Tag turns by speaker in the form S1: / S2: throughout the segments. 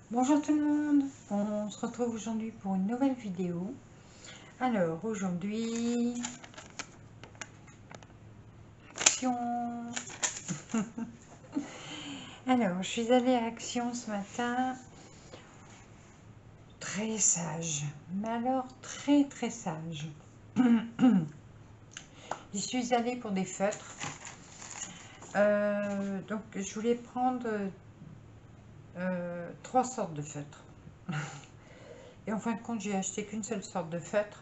S1: Bonjour tout le monde, on se retrouve aujourd'hui pour une nouvelle vidéo. Alors aujourd'hui, Action. Alors je suis allée à Action ce matin, très sage, mais alors très sage. J'y suis allée pour des feutres, donc je voulais prendre 3 sortes de feutres. Et en fin de compte j'ai acheté qu'une seule sorte de feutre.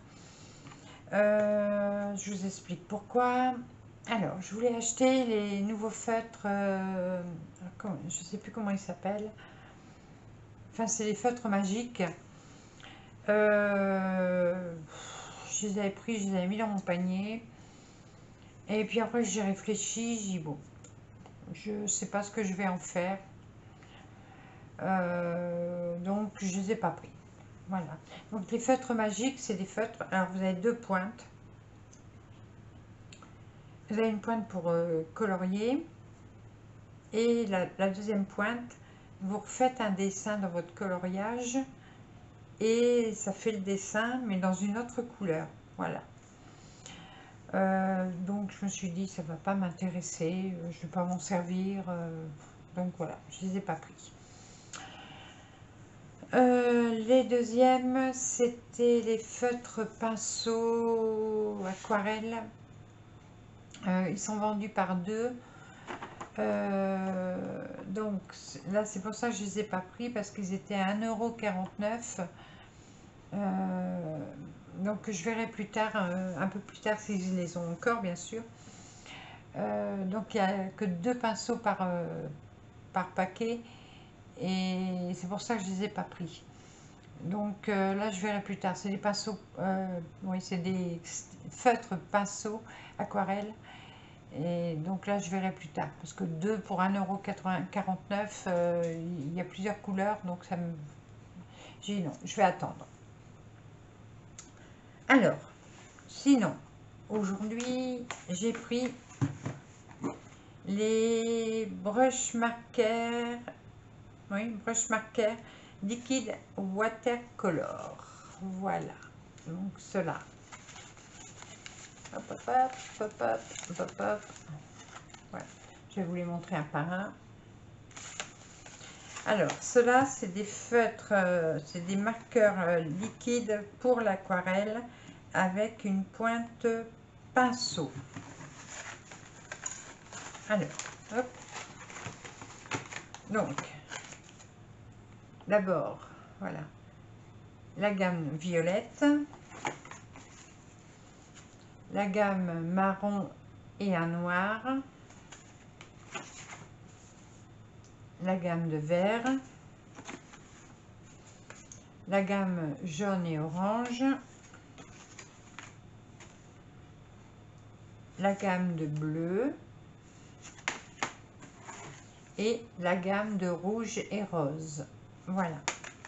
S1: Je vous explique pourquoi. Alors, je voulais acheter les nouveaux feutres, je ne sais plus comment ils s'appellent. Enfin, c'est les feutres magiques. Je les avais pris, je les avais mis dans mon panier. Et puis après, j'ai réfléchi, j'ai dit bon, je ne sais pas ce que je vais en faire. Donc, je ne les ai pas pris. Voilà. Donc, les feutres magiques, c'est des feutres. Alors, vous avez 2 pointes. Vous avez une pointe pour colorier. Et la deuxième pointe, vous refaites un dessin dans votre coloriage et ça fait le dessin mais dans une autre couleur. Voilà. Donc je me suis dit ça va pas m'intéresser, je vais pas m'en servir. Donc voilà, je les ai pas pris. Les deuxièmes, c'était les feutres pinceaux aquarelle. Ils sont vendus par 2. Donc là c'est pour ça que je les ai pas pris parce qu'ils étaient à 1,49 €. Donc je verrai plus tard, un peu plus tard s'ils les ont encore bien sûr. Donc il n'y a que 2 pinceaux par paquet et c'est pour ça que je les ai pas pris. Donc là je verrai plus tard, c'est des pinceaux, oui c'est des feutres pinceaux aquarelle. Et donc là, je verrai plus tard. Parce que 2 pour 1,49 €, il y a plusieurs couleurs. Donc ça me... J'ai dit non, je vais attendre. Alors, sinon, aujourd'hui, j'ai pris les brush markers. Oui, brush markers liquide watercolor. Voilà. Donc cela. Hop, hop, hop, hop, hop, hop, hop. Voilà. Je vais vous les montrer un par un. Alors, cela, c'est des feutres, c'est des marqueurs liquides pour l'aquarelle avec une pointe pinceau. Alors, hop. Donc, d'abord, voilà, la gamme violette, la gamme marron et un noir, la gamme de vert, la gamme jaune et orange, la gamme de bleu et la gamme de rouge et rose. Voilà.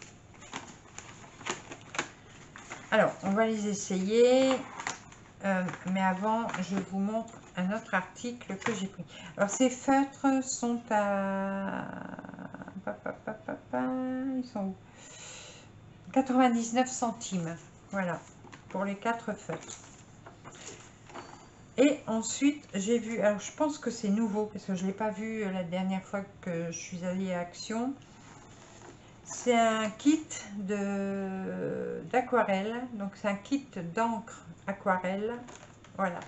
S1: Alors, on va les essayer, mais avant, je vous montre un autre article que j'ai pris. Alors, ces feutres sont à... Ils sont où? 99 centimes. Voilà, pour les 4 feutres. Et ensuite, j'ai vu, alors je pense que c'est nouveau, parce que je ne l'ai pas vu la dernière fois que je suis allée à Action. C'est un kit d'aquarelle, donc c'est un kit d'encre aquarelle. Voilà.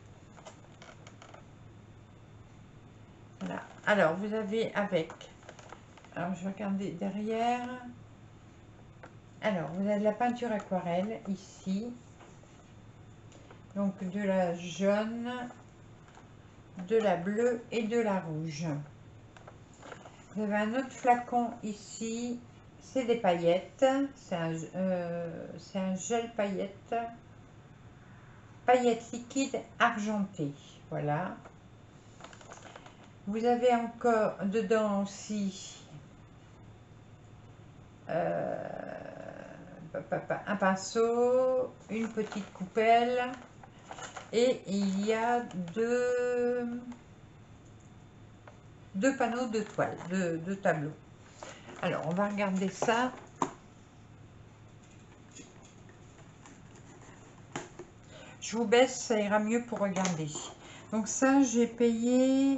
S1: Voilà. Alors, vous avez avec, alors je vais regarder derrière. Alors, vous avez de la peinture aquarelle ici. Donc, de la jaune, de la bleue et de la rouge. Vous avez un autre flacon ici. C'est des paillettes. C'est un gel paillettes. Paillettes liquides argentées. Voilà. Vous avez encore dedans aussi un pinceau, une petite coupelle et il y a deux panneaux de toile, de tableaux. Alors, on va regarder ça. Je vous baisse, ça ira mieux pour regarder. Donc ça, j'ai payé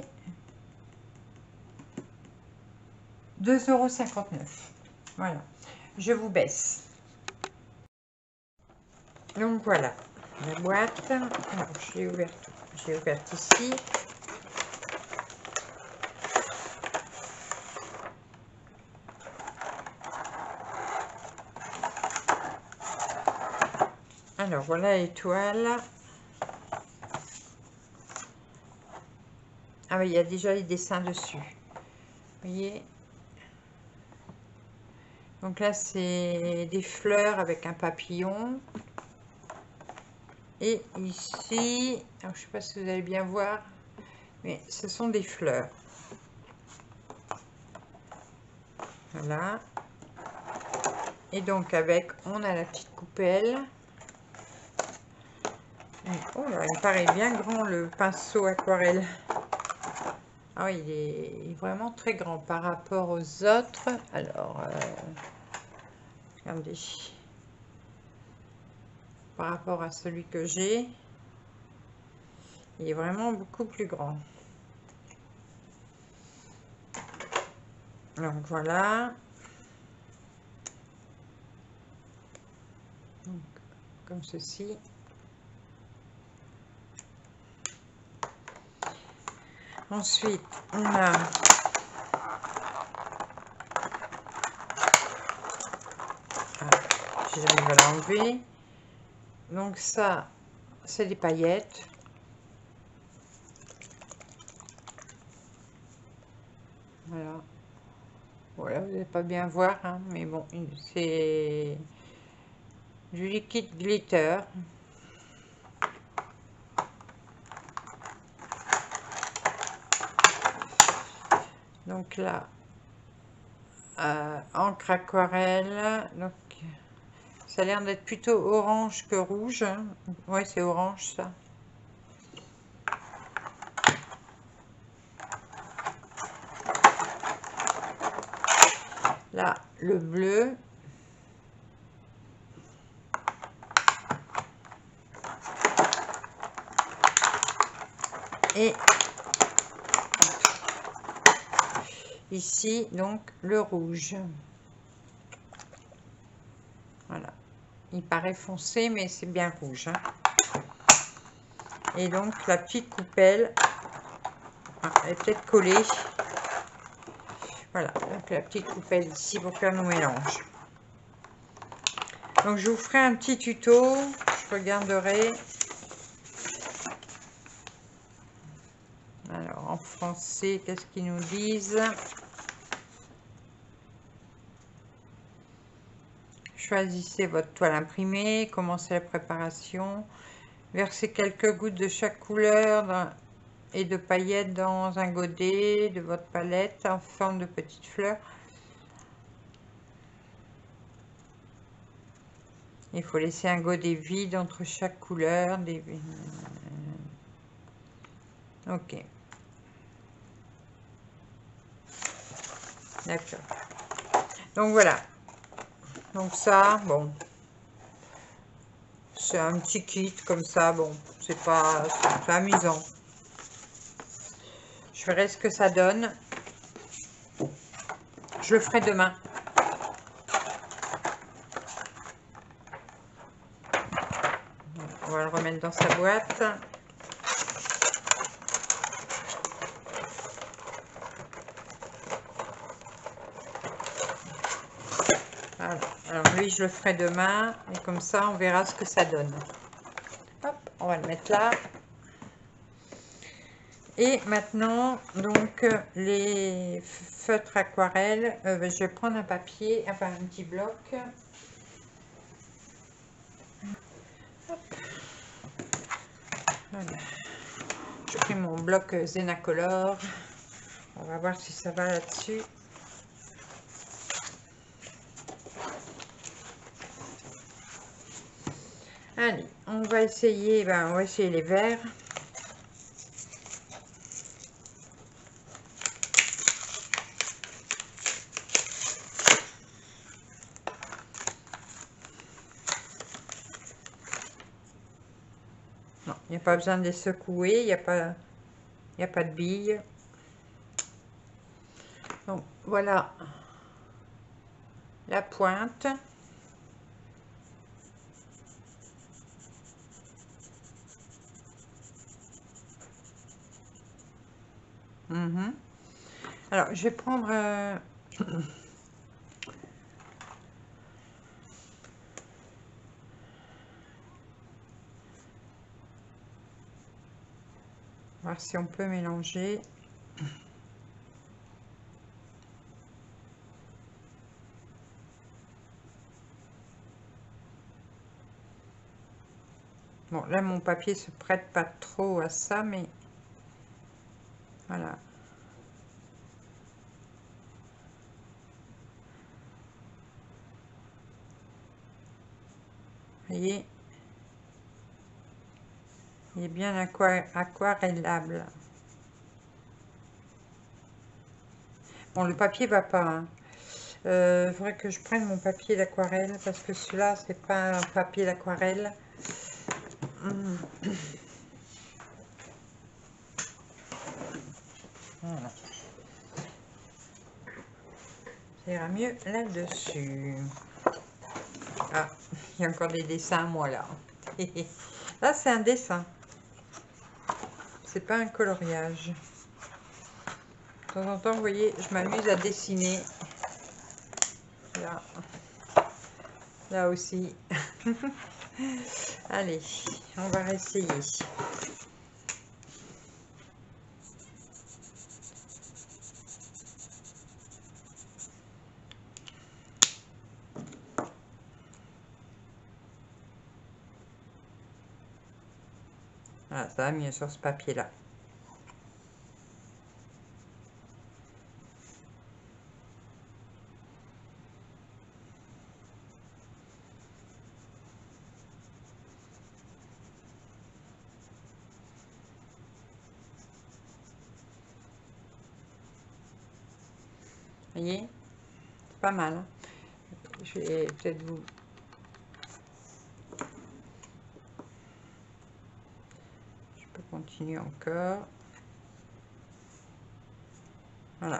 S1: 2,59 €. Voilà, je vous baisse. Donc voilà, la boîte. Alors, j'ai ouverte ici. Alors voilà l'étoile. Ah oui, il y a déjà les dessins dessus. Vous voyez? Donc là, c'est des fleurs avec un papillon. Et ici, alors, je ne sais pas si vous allez bien voir, mais ce sont des fleurs. Voilà. Et donc avec, on a la petite coupelle. Oh là, il paraît bien grand le pinceau aquarelle. Ah oui, il est vraiment très grand par rapport aux autres. Alors, regardez. Par rapport à celui que j'ai, il est vraiment beaucoup plus grand. Donc voilà. Donc, comme ceci. Ensuite, on a si j'arrive à l'enlever. Donc ça, c'est des paillettes. Voilà. Voilà, vous n'allez pas bien voir, hein, mais bon, c'est du liquide glitter. Donc là, encre aquarelle. Donc ça a l'air d'être plutôt orange que rouge. Ouais, c'est orange ça. Là, le bleu. Et ici, donc, le rouge. Voilà. Il paraît foncé, mais c'est bien rouge. Hein. Et donc, la petite coupelle, elle est peut-être collée. Voilà, donc la petite coupelle ici pour faire nos mélanges. Donc, je vous ferai un petit tuto. Je regarderai. Alors, en français, qu'est-ce qu'ils nous disent? Choisissez votre toile imprimée, commencez la préparation, versez quelques gouttes de chaque couleur et de paillettes dans un godet de votre palette en forme de petites fleurs. Il faut laisser un godet vide entre chaque couleur. Ok. D'accord. Donc voilà. Donc ça, bon. C'est un petit kit comme ça, bon. C'est pas... C'est amusant. Je verrai ce que ça donne. Je le ferai demain. On va le remettre dans sa boîte. Voilà. Alors lui, je le ferai demain. Et comme ça, on verra ce que ça donne. Hop, on va le mettre là. Et maintenant, donc, les feutres aquarelles. Je vais prendre un papier, enfin un petit bloc. Hop. Voilà. J'ai pris mon bloc Zenacolor. On va voir si ça va là-dessus. Allez, on va essayer les verts. Il n'y a pas besoin de les secouer, il n'y a pas de billes. Donc voilà la pointe. Mhm. Alors je vais prendre voir si on peut mélanger. Bon, là, mon papier se prête pas trop à ça, mais voilà. Vous voyez, il est bien aquarellable. Bon, le papier va pas, hein. Faudrait que je prenne mon papier d'aquarelle parce que celui-là, c'est pas un papier d'aquarelle. Voilà. Ça ira mieux là-dessus. Ah, il y a encore des dessins à moi là. Là, c'est un dessin. C'est pas un coloriage. De temps en temps, vous voyez, je m'amuse à dessiner. Là, là aussi. Allez, on va réessayer. Voilà, ça va mieux sur ce papier-là. Vous voyez, c'est pas mal, hein. Je vais peut-être vous... Je peux continuer encore. Voilà.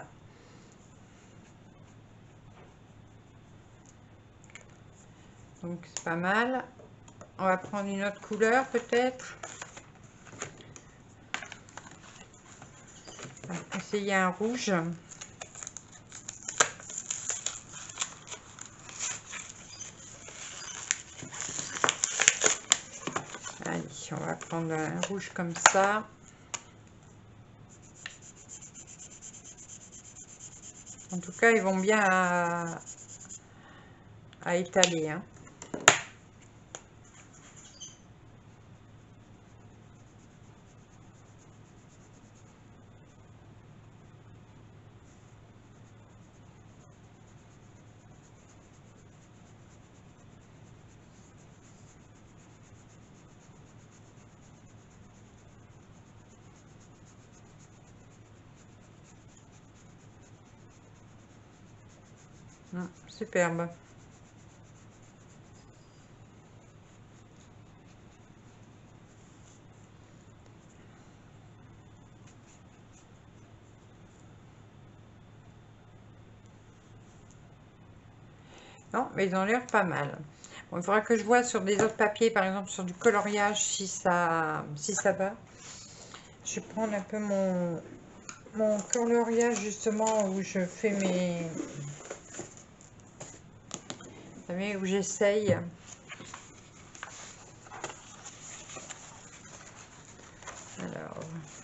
S1: Donc c'est pas mal. On va prendre une autre couleur peut-être. On va essayer un rouge. Allez, on va prendre un rouge comme ça. En tout cas, ils vont bien à étaler, hein. Superbe. Non, mais ils ont l'air pas mal. Bon, il faudra que je vois sur des autres papiers, par exemple sur du coloriage, si ça va. Je vais prendre un peu mon coloriage justement où je fais mes... Vous savez, où j'essaye. Alors...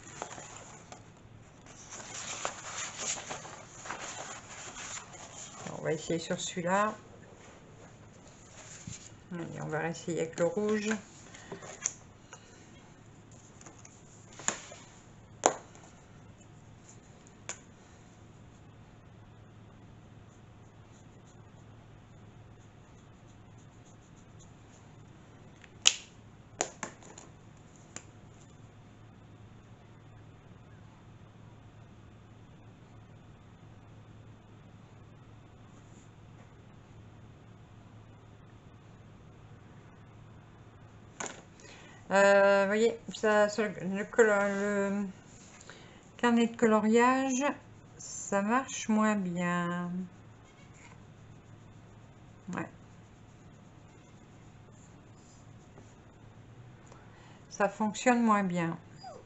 S1: On va essayer sur celui-là. Allez, on va essayer avec le rouge. Vous voyez, ça, sur le carnet de coloriage, ça marche moins bien. Ouais. Ça fonctionne moins bien.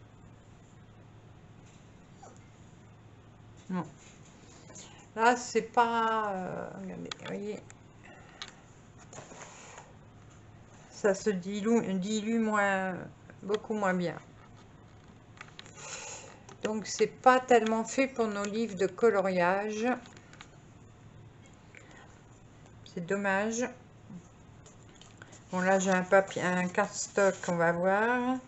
S1: Non. Là, c'est pas... regardez, vous voyez. Ça se dilue moins, beaucoup moins bien. Donc, c'est pas tellement fait pour nos livres de coloriage. C'est dommage. Bon, là, j'ai un papier, un cardstock, on va voir.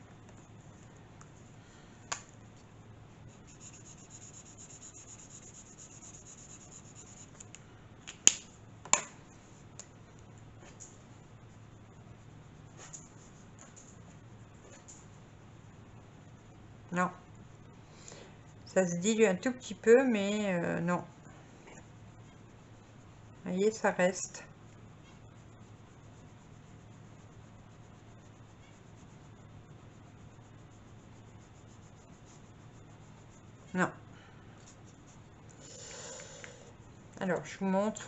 S1: Non. Ça se dilue un tout petit peu, mais non. Vous voyez, ça reste. Non. Alors, je vous montre.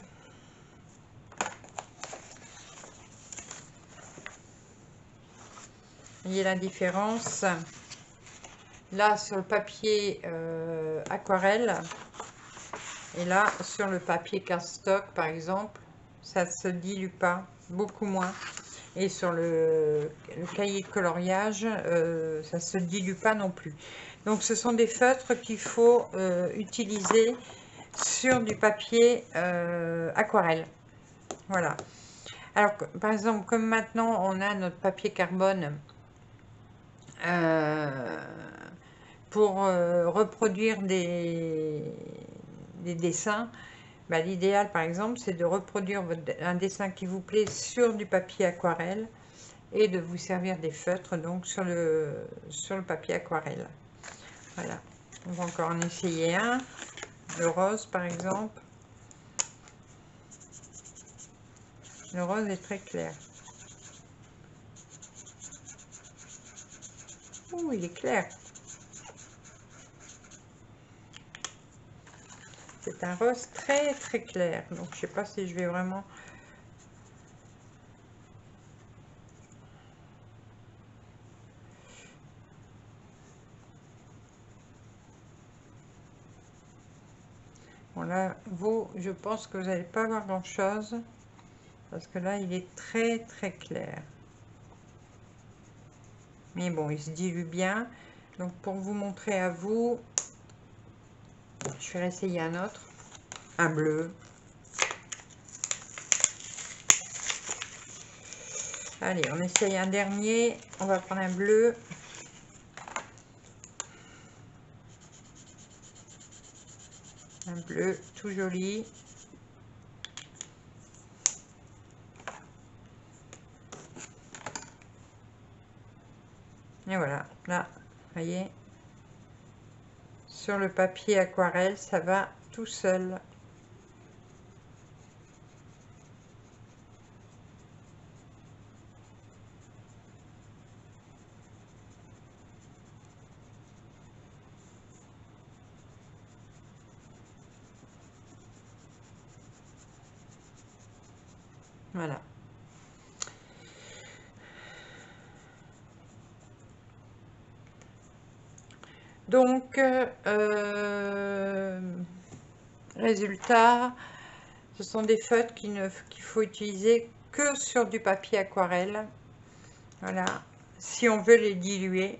S1: Vous voyez la différence. Là, sur le papier aquarelle, et là, sur le papier cardstock, par exemple, ça ne se dilue pas, beaucoup moins. Et sur le cahier de coloriage, ça ne se dilue pas non plus. Donc, ce sont des feutres qu'il faut utiliser sur du papier aquarelle. Voilà. Alors, par exemple, comme maintenant, on a notre papier carbone pour reproduire des dessins, bah, l'idéal, par exemple, c'est de reproduire un dessin qui vous plaît sur du papier aquarelle et de vous servir des feutres donc sur le papier aquarelle. Voilà. On va encore en essayer un. Le rose, par exemple. Le rose est très clair. Ouh, il est clair. C'est un rose très très clair. Donc, je sais pas si je vais vraiment... Bon, là, vous, je pense que vous n'allez pas voir grand-chose. Parce que là, il est très très clair. Mais bon, il se dilue bien. Donc, pour vous montrer à vous, je vais essayer un autre. Un bleu. Allez, on essaye un dernier. On va prendre un bleu. Un bleu tout joli. Et voilà, là, vous voyez, sur le papier aquarelle, ça va tout seul. Voilà. Donc, résultat, ce sont des feutres qu'il faut utiliser que sur du papier aquarelle. Voilà. Si on veut les diluer,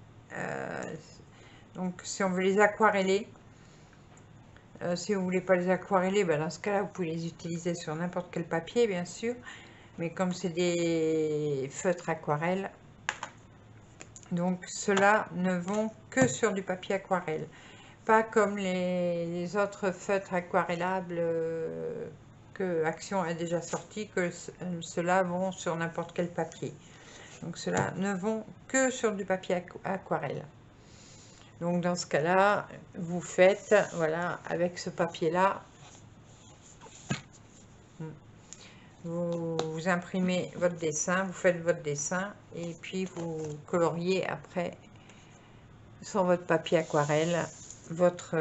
S1: donc si on veut les aquareller, si vous ne voulez pas les aquareller, ben dans ce cas-là, vous pouvez les utiliser sur n'importe quel papier, bien sûr. Mais comme c'est des feutres aquarelles, donc ceux-là ne vont que sur du papier aquarelle. Pas comme les autres feutres aquarellables que Action a déjà sorti, que ceux-là vont sur n'importe quel papier. Donc ceux-là ne vont que sur du papier aquarelle. Donc dans ce cas-là, vous faites, voilà, avec ce papier-là, vous imprimez votre dessin, vous faites votre dessin et puis vous coloriez après sur votre papier aquarelle votre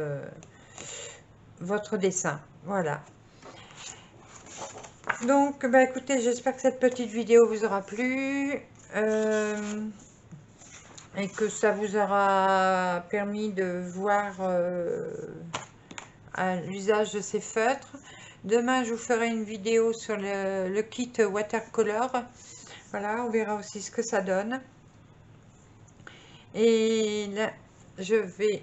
S1: dessin. Voilà. Donc, bah écoutez, j'espère que cette petite vidéo vous aura plu et que ça vous aura permis de voir l'usage de ces feutres. Demain, je vous ferai une vidéo sur le kit watercolor. Voilà, on verra aussi ce que ça donne. Et là, je vais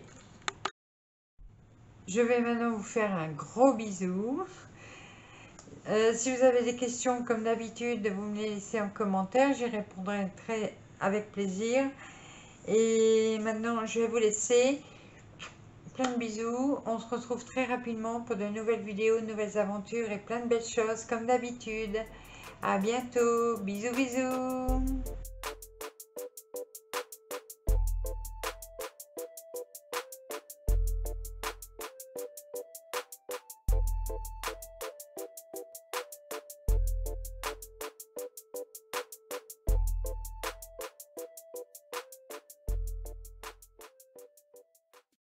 S1: maintenant vous faire un gros bisou. Si vous avez des questions, comme d'habitude, vous me les laissez en commentaire. J'y répondrai avec plaisir. Et maintenant, je vais vous laisser. Plein de bisous. On se retrouve très rapidement pour de nouvelles vidéos, de nouvelles aventures et plein de belles choses, comme d'habitude. À bientôt. Bisous, bisous.